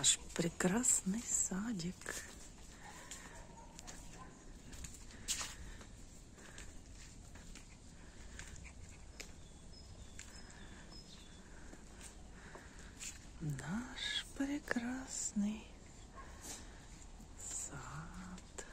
Наш прекрасный садик. Наш прекрасный сад.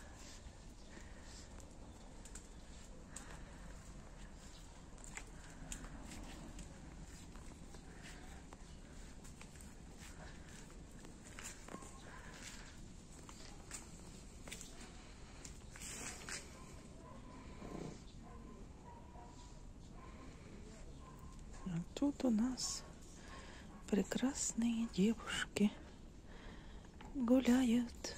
А тут у нас прекрасные девушки гуляют.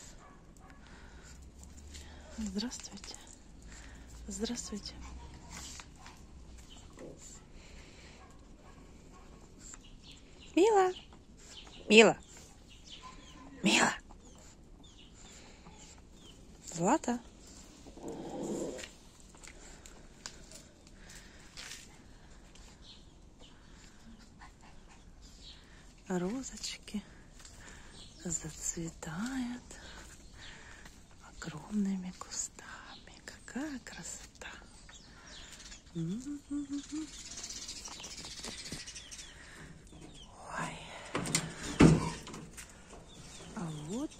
Здравствуйте. Здравствуйте. Мила. Мила. Мила. Злата. Розочки зацветают огромными кустами. Какая красота! Ой. А вот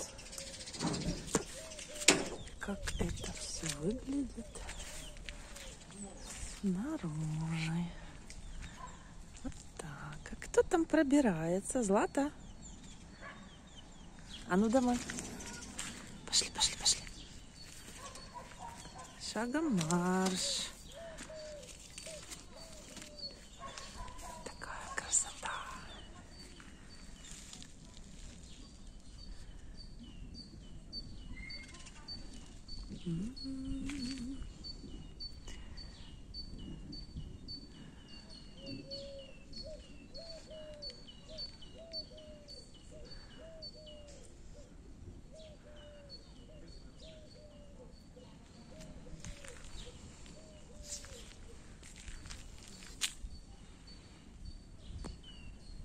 как это все выглядит снаружи. Вот так. А кто там пробирается? Злата? А ну домой. Пошли, пошли, пошли. Шагом марш. Такая красота.